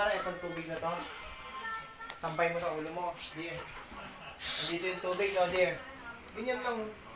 kunwari, itong tubig na to. Tampay mo sa ulo mo. Dear. Nandito yung tubig, no, dear. Ganyan lang.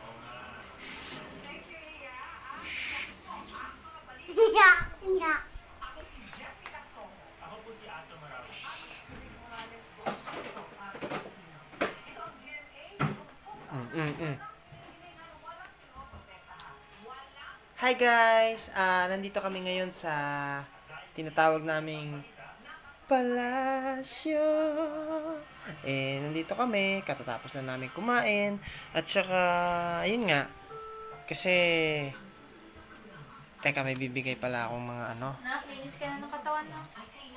Hi guys! Nandito kami ngayon sa tinatawag naming Palasyo. Nandito kami, katatapos na namin kumain. At saka, ayun nga, kasi, teka, may bibigay pala akong mga ano. Nakinis ka na ng katawan na.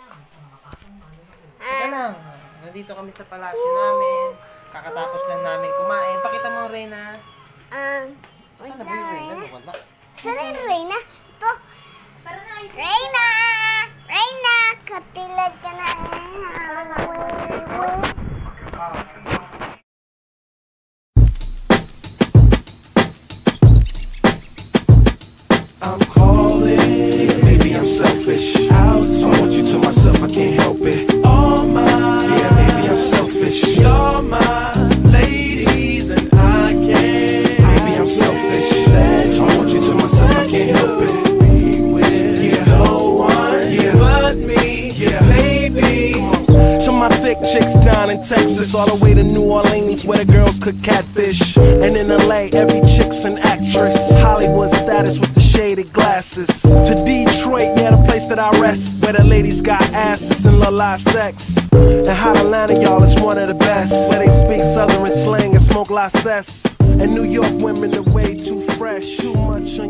Teka lang, nandito kami sa palasyo namin. Kakatapos lang namin kumain. Pakita mo, Reyna. Saan na ba yung Reyna? Wala. Saan yung Reyna? Ito. Reyna! Reyna! Katilad ka na. I'm calling, maybe I'm selfish. I want you to myself, I can't help it. All mine, yeah, maybe I'm selfish. You're my ladies and I can't. Maybe I'm selfish. I want you to myself, I can't help it. Be with no one, yeah, but me, yeah, baby. To my thick chicks down in Texas, all the way to New Orleans where the girls cook catfish. And in LA, every chick's an actress. Hollywood status with the shaded glasses. To Detroit, yeah, the place that I rest, where the ladies got asses and love live sex. And Hot Atlanta, y'all, is one of the best, where they speak Southern slang and smoke live cess. And New York women are way too fresh, too much on